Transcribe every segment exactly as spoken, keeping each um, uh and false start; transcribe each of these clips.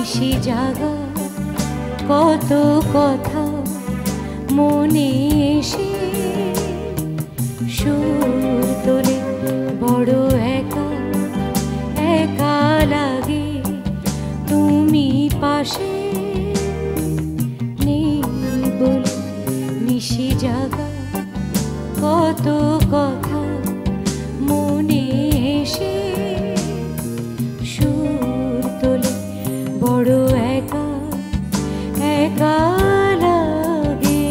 নিশি জাগা কত কথা মনে এসে সুর তোলে বড় একা একা লাগে তুমি পাশে নেই বলে নিশি জাগা কত কথা মনে এসে সুর তোলে বড় একা একা লাগে।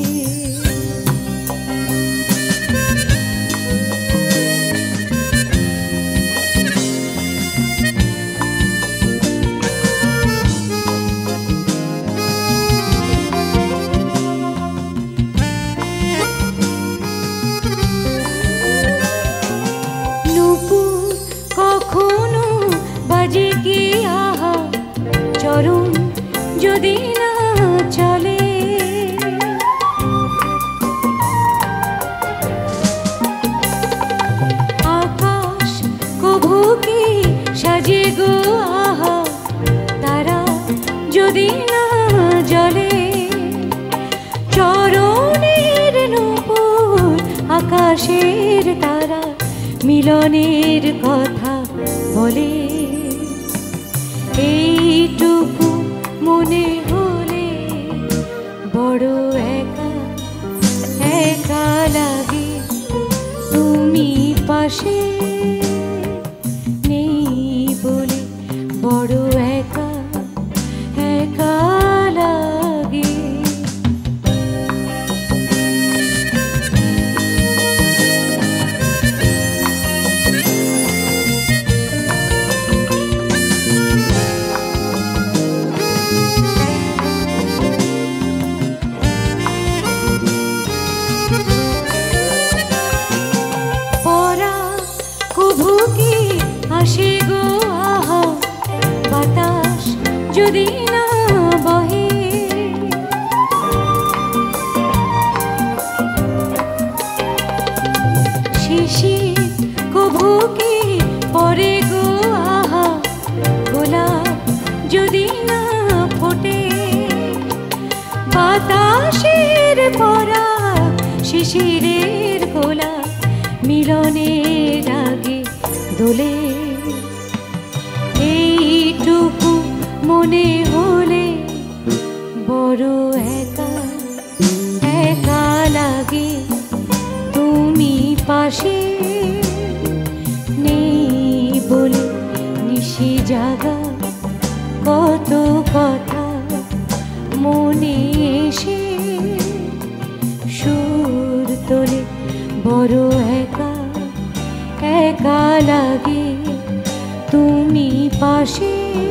নুপুর কখনো বাজে কি আহা চরণ যদি না চলে, আকাশ কভু কি সাজে গো আহা তারা যদি না জ্বলে, চরণের নূপুর আকাশের তারা মিলনের কথা বলে, এইটুকু মনে হলে বড় একা একা লাগে তুমি পাশে নেই বলে বড় একা একা লাগে। আসে গো আহা বাতাস যদি না বহে, শিশির কভু কি পরে গো আহা গোলাপ যদি না ফোটে, বাতাসের পরা শিশিরের গোলাপ মিলনের আগে দোলে, এইটুকু মনে হলে বড় একা একা লাগে তুমি পাশে নেই বলে নিশি জাগা কত কথা মনে এসে সুর তোলে বড় একা একা লাগে তুমি পাশে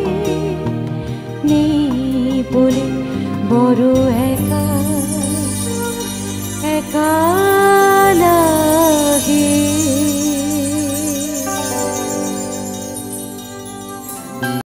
নেই বলে বড় একা একা লাগে।